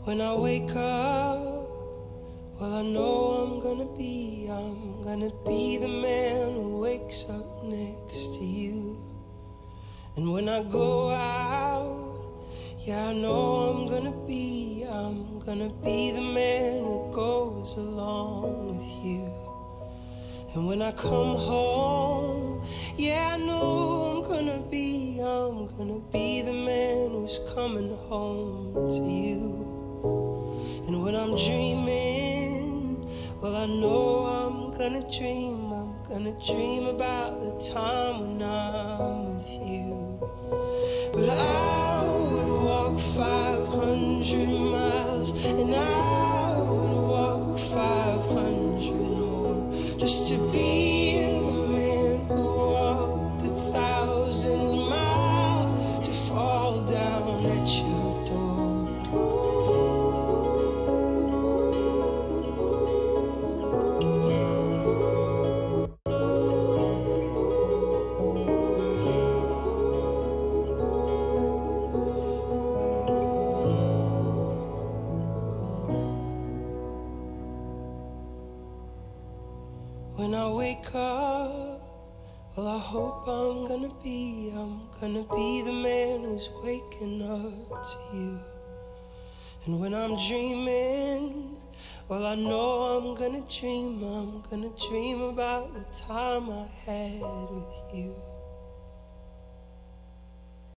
When I wake up, well, I know I'm gonna be the man who wakes up next to you. And when I go out, yeah, I know I'm gonna be the man who goes along with you. And when I come home, yeah, I know I'm gonna be the man who's coming home to you. And when I'm dreaming, well, I know I'm gonna dream about the time when I'm with you. But I would walk 500 miles, and I would walk 500 more, just to be the man who walked 1,000 miles to fall down at your door. When I wake up, well, I hope I'm gonna be the man who's waking up to you. And when I'm dreaming, well, I know I'm gonna dream about the time I had with you.